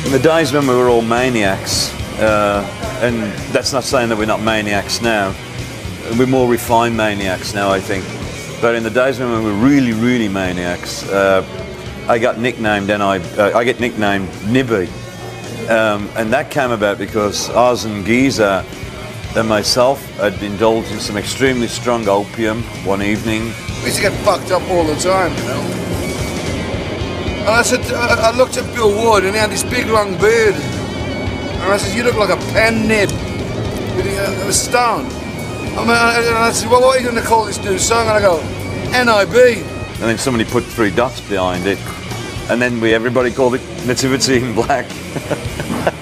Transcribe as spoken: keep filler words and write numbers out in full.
In the days when we were all maniacs, uh, and that's not saying that we're not maniacs now, we're more refined maniacs now, I think. But in the days when we were really, really maniacs, uh, I got nicknamed, and I, uh, I get nicknamed Nibby. Um, and that came about because Oz and Geezer and myself had indulged in some extremely strong opium one evening. We used to get fucked up all the time, you know. And I said, I looked at Bill Wood, and he had this big long beard. And I said, you look like a pen nib. I was stoned. I mean, and I said, well, what are you going to call this new song? And I go, N I B. And then somebody put three dots behind it. And then we everybody called it Nativity in Black.